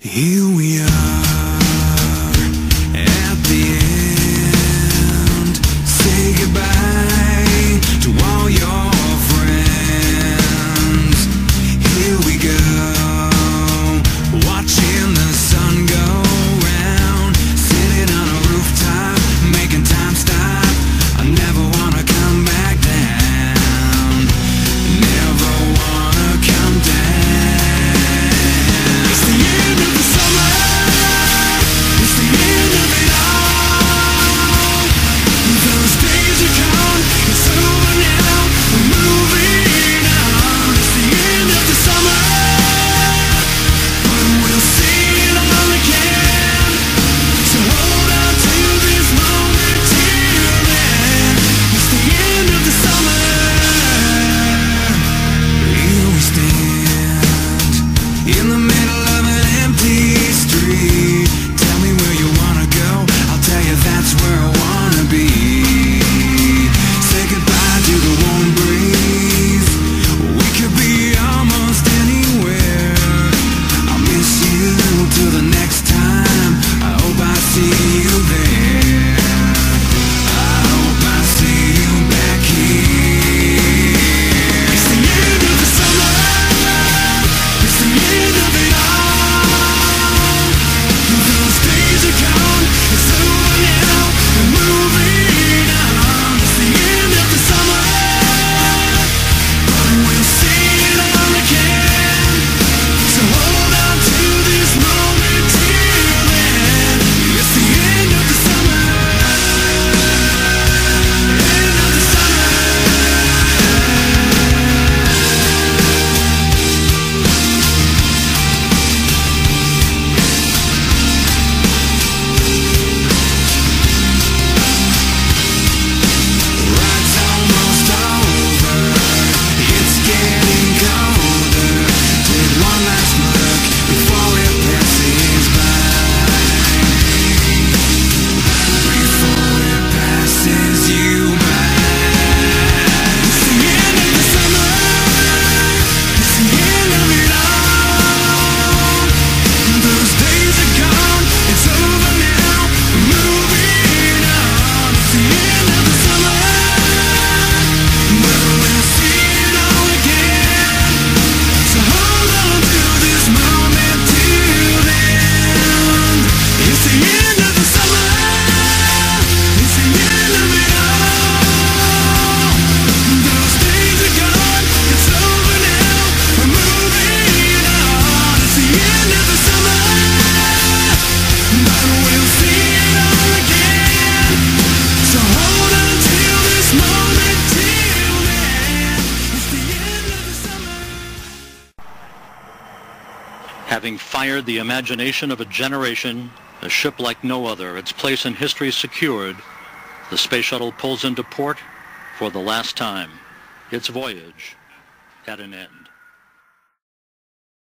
Here we are at the end. Say goodbye to all your friends. Here we go, watching the sun go round, sitting on a rooftop, making time stop. I never wanna come back down, never wanna come down. It's the end of the summer, it's the end of it all. Those days are gone, it's over now, we're moving on. It's the end of the summer, but we'll see it all again. So hold on to this moment till then. It's the end of the summer. Here we stand in the middle of an empty street. Tell me where you wanna go, I'll tell you that's where I wanna be. Say goodbye to the warm breeze, we could be almost anywhere. I'll miss you till the next time, I hope I see you there. I hope I see you back here. It's the end of the summer, it's the end of it all. Those days are gone, it's over now, we're moving on. It's the end of the summer, but we'll see it all again. So hold on to this moment till then. It's the end of the summer, end of the summer. Ride's almost over, it's getting colder. Take one last look before it passes by. Before it passes you by. It's the end of the summer, it's the end of it all. Those days are gone, it's over now, we're moving on. It's the end of the summer, but we'll see it all again. So hold on to this moment till then. It's the end of the summer, it's the end of it all. Those days are gone, it's over now, we're moving on. It's the end of the summer, but we'll see it all again. So hold on till this moment till then. It's the end of the summer. Having fired the imagination of a generation, a ship like no other, its place in history secured, the space shuttle pulls into port for the last time. Its voyage at an end.